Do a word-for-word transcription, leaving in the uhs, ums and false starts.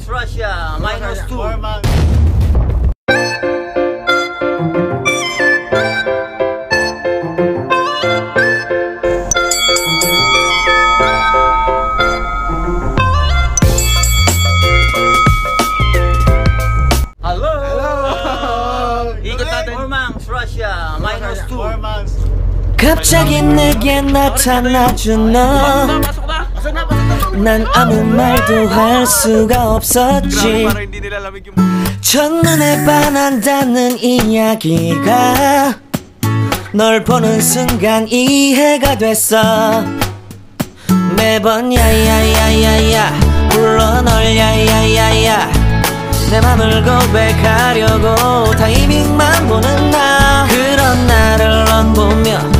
Russia, minus two. Hello. Ikot natin. Four months, Russia, minus two. 갑자기 내게 나타나준 너, 난 아무 말도 할 수가 없었지. 첫눈에 반한다는 이야기가 널 보는 순간 이해가 됐어. 매번 야야야야야 불러 널 야야야야 내 맘을 고백하려고 타이밍만 보는 나. 그런 나를 넌 보며